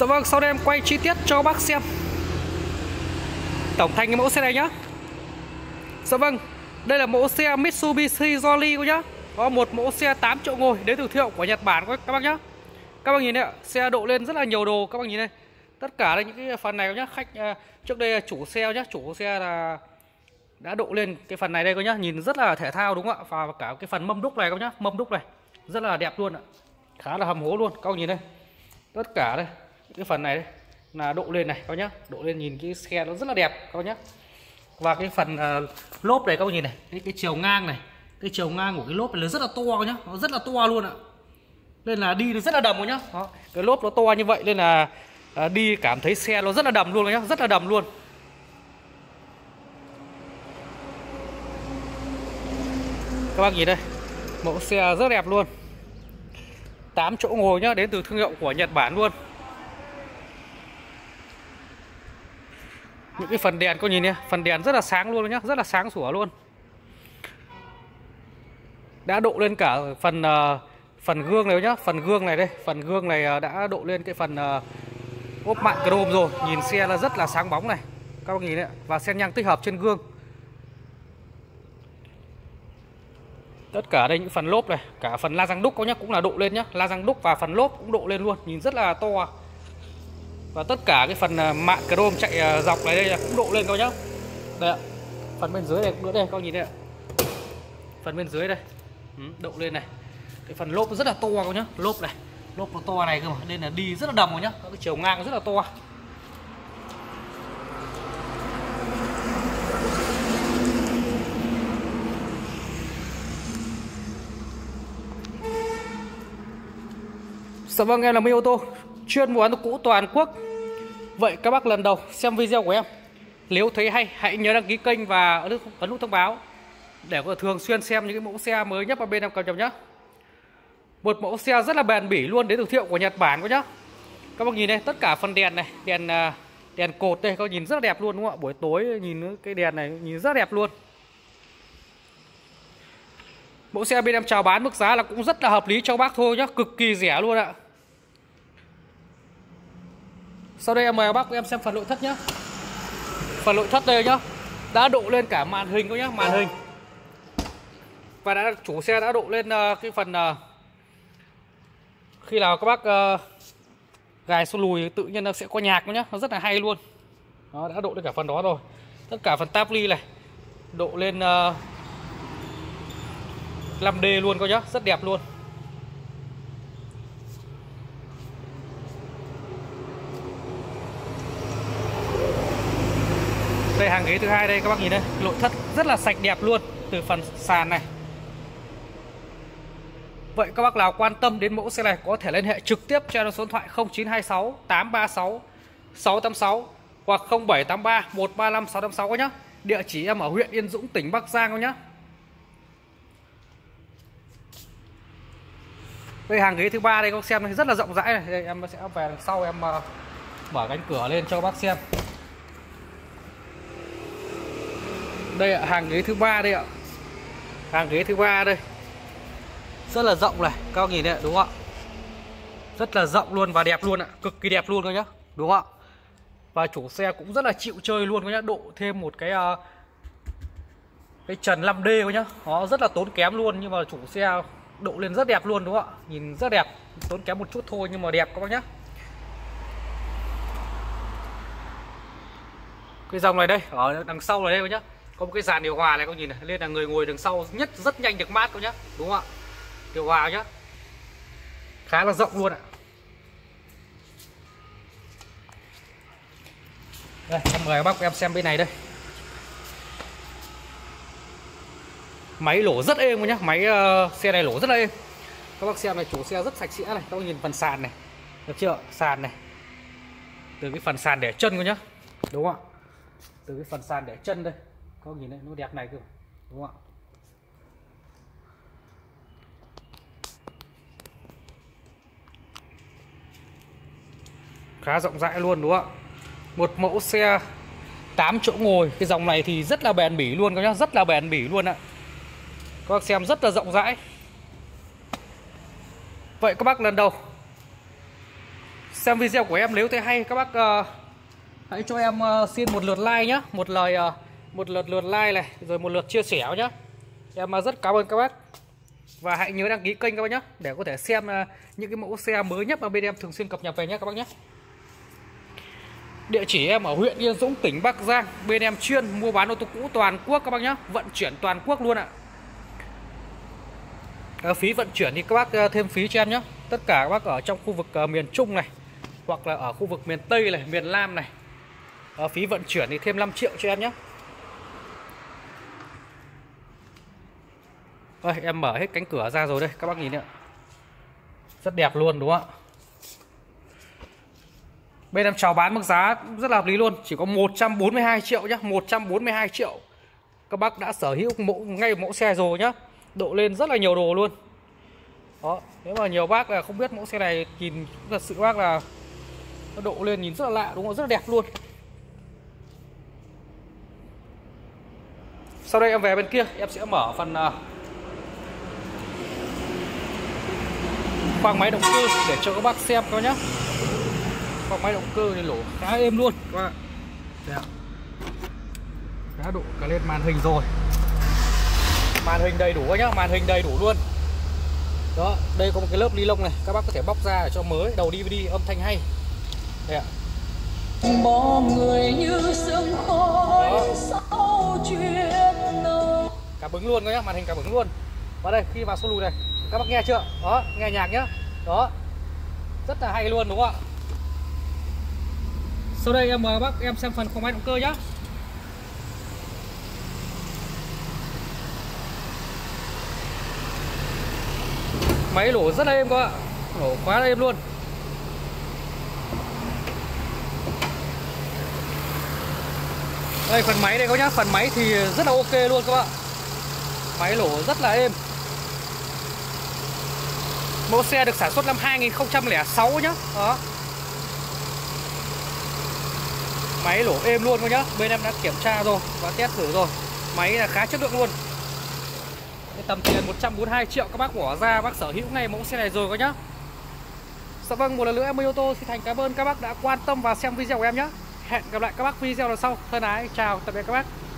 Dạ vâng, sau đây em quay chi tiết cho bác xem tổng thành cái mẫu xe này nhá. Dạ vâng, đây là mẫu xe Mitsubishi Jolly nhá. Có một mẫu xe 8 chỗ ngồi đến từ thương hiệu của Nhật Bản các bác nhá. Các bác nhìn đây ạ, xe độ lên rất là nhiều đồ các bác nhìn đây. Tất cả đây những cái phần này nhá, khách trước đây chủ xe nhá, chủ xe là đã độ lên cái phần này đây các nhá, nhìn rất là thể thao đúng không ạ? Và cả cái phần mâm đúc này các nhá, mâm đúc này rất là đẹp luôn ạ. Khá là hầm hố luôn, các bác nhìn đây. Tất cả đây, cái phần này đây là độ lên này các nhá, độ lên nhìn cái xe nó rất là đẹp các nhá. Và cái phần lốp này các bác nhìn này, cái chiều ngang này, cái chiều ngang của cái lốp này nó rất là to các nhá, nó rất là to luôn ạ. Nên là đi nó rất là đầm các nhá. Đó, cái lốp nó to như vậy nên là đi cảm thấy xe nó rất là đầm luôn các nhá, rất là đầm luôn. Các bác nhìn đây, mẫu xe rất đẹp luôn. 8 chỗ ngồi nhá, đến từ thương hiệu của Nhật Bản luôn. Những cái phần đèn có nhìn nhé, phần đèn rất là sáng luôn nhá, rất là sáng sủa luôn. Đã độ lên cả phần gương này nhá, phần gương này đây, phần gương này đã độ lên cái phần ốp mạ chrome rồi, nhìn xe là rất là sáng bóng này. Các bác nhìn đấy, và xen nhang tích hợp trên gương. Tất cả đây những phần lốp này, cả phần la răng đúc có nhá, cũng là độ lên nhá, la răng đúc và phần lốp cũng độ lên luôn, nhìn rất là to. Và tất cả cái phần mạ chrome chạy dọc này đây là cũng độ lên các nhá. Đây ạ. Phần bên dưới này cũng nữa đây, các nhìn đây ạ. Phần bên dưới đây. Độ lên này. Cái phần lốp rất là to các nhá, lốp này. Lốp nó to này cơ mà, nên là đi rất là đầm các nhá. Cái chiều ngang rất là to. Dạ vâng, em là Minh Ô tô, chuyên mua bán cũ toàn quốc. Vậy các bác lần đầu xem video của em, nếu thấy hay hãy nhớ đăng ký kênh và ấn nút thông báo để có thể thường xuyên xem những cái mẫu xe mới nhất mà bên em cầm nhá. Một mẫu xe rất là bền bỉ luôn, đến từ thương hiệu của Nhật Bản các nhá. Các bác nhìn đây, tất cả phần đèn này, đèn cột đây, các bác nhìn rất là đẹp luôn đúng không ạ? Buổi tối nhìn cái đèn này nhìn rất đẹp luôn. Mẫu xe bên em chào bán mức giá là cũng rất là hợp lý cho bác thôi nhá, cực kỳ rẻ luôn ạ. Sau đây em mời bác em xem phần nội thất nhá. Phần nội thất đây nhá, đã độ lên cả màn hình các nhá, màn hình. Và chủ xe đã độ lên cái phần khi nào các bác gài số lùi tự nhiên nó sẽ có nhạc nhá, nó rất là hay luôn. Đó, đã độ lên cả phần đó rồi. Tất cả phần táp ly này độ lên 5D luôn coi nhá, rất đẹp luôn. Đây hàng ghế thứ hai đây các bác nhìn đây, nội thất rất là sạch đẹp luôn từ phần sàn này. Vậy các bác nào quan tâm đến mẫu xe này có thể liên hệ trực tiếp cho số điện thoại 0926 836 686 hoặc 0783 135 686 các nhá. Địa chỉ em ở huyện Yên Dũng, tỉnh Bắc Giang các nhá. Đây hàng ghế thứ ba đây các bác xem này, rất là rộng rãi này. Đây, em sẽ về đằng sau em mở cánh cửa lên cho các bác xem. Đây ạ, hàng ghế thứ ba đây ạ. Hàng ghế thứ ba đây. Rất là rộng này, các bác nhìn đây đúng không ạ? Rất là rộng luôn và đẹp luôn ạ, cực kỳ đẹp luôn các nhá, đúng không ạ? Và chủ xe cũng rất là chịu chơi luôn các nhá, độ thêm một cái trần 5D các nhá. Nó rất là tốn kém luôn nhưng mà chủ xe độ lên rất đẹp luôn đúng không ạ? Nhìn rất đẹp, tốn kém một chút thôi nhưng mà đẹp các bác nhá. Cái dòng này đây, ở đằng sau này đây các nhá, có một cái dàn điều hòa này các nhìn này, nên là người ngồi đằng sau rất nhanh được mát các nhá, đúng không ạ? Điều hòa nhá, khá là rộng luôn ạ. Đây, em mời bác em xem bên này đây. Máy lổ rất êm nhá, máy xe này lổ rất là êm. Các bác xem này, chủ xe rất sạch sẽ này, các bác nhìn phần sàn này, được chưa? Sàn này, từ cái phần sàn để chân cơ nhá, đúng không ạ? Từ cái phần sàn để chân đây, các bác nhìn đây, nó đẹp này cơ, đúng không ạ? Khá rộng rãi luôn đúng không ạ? Một mẫu xe 8 chỗ ngồi, cái dòng này thì rất là bền bỉ luôn các nhá, rất là bền bỉ luôn ạ. Các bác xem rất là rộng rãi. Vậy các bác lần đầu xem video của em nếu thấy hay các bác hãy cho em xin một lượt like nhá, một lượt like này, rồi một lượt chia sẻ nhá. Em rất cảm ơn các bác. Và hãy nhớ đăng ký kênh các bác nhé, để có thể xem những cái mẫu xe mới nhất mà bên em thường xuyên cập nhật về nhé các bác nhé. Địa chỉ em ở huyện Yên Dũng, tỉnh Bắc Giang. Bên em chuyên mua bán ô tô cũ toàn quốc các bác nhé, vận chuyển toàn quốc luôn ạ. Phí vận chuyển thì các bác thêm phí cho em nhé. Tất cả các bác ở trong khu vực miền Trung này, hoặc là ở khu vực miền Tây này, miền Nam này, phí vận chuyển thì thêm 5 triệu cho em nhé. Đây, em mở hết cánh cửa ra rồi đây, các bác nhìn ạ. Rất đẹp luôn đúng không ạ? Bên em chào bán mức giá rất là hợp lý luôn, chỉ có 142 triệu nhá, 142 triệu. Các bác đã sở hữu ngay mẫu xe rồi nhá. Độ lên rất là nhiều đồ luôn. Đó, nếu mà nhiều bác là không biết mẫu xe này, nhìn thật sự bác là nó độ lên nhìn rất là lạ đúng không? Rất là đẹp luôn. Sau đây em về bên kia, em sẽ mở phần khoang máy động cơ để cho các bác xem coi nhá. Khoang máy động cơ thì lỗ khá êm luôn các bạn. Đã độ cả lên màn hình rồi. Màn hình đầy đủ nhá, màn hình đầy đủ luôn. Đó, đây có một cái lớp ni lông này, các bác có thể bóc ra để cho mới, đầu DVD âm thanh hay. Đây ạ. Bỏ người như sương khói sau chuyện nồng. Cảm ứng luôn nhá, màn hình cảm ứng luôn. Và đây, khi vào số lùi này, các bác nghe chưa? Đó, nghe nhạc nhá. Đó. Rất là hay luôn đúng không ạ? Sau đây em mời bác em xem phần khoang máy động cơ nhá. Máy nổ rất là êm các bạn, nổ quá là êm luôn. Đây phần máy đây các nhá, phần máy thì rất là ok luôn các bạn. Máy nổ rất là êm. Mẫu xe được sản xuất năm 2006 nhá. Đó. Máy nổ êm luôn các nhá. Bên em đã kiểm tra rồi và test thử rồi. Máy là khá chất lượng luôn. Tầm tiền 142 triệu các bác bỏ ra, bác sở hữu ngay mẫu xe này rồi các nhá. Dạ vâng, một lần nữa em Minh Ô Tô xin thành cảm ơn các bác đã quan tâm và xem video của em nhé. Hẹn gặp lại các bác video lần sau. Thân ái, chào, tạm biệt các bác.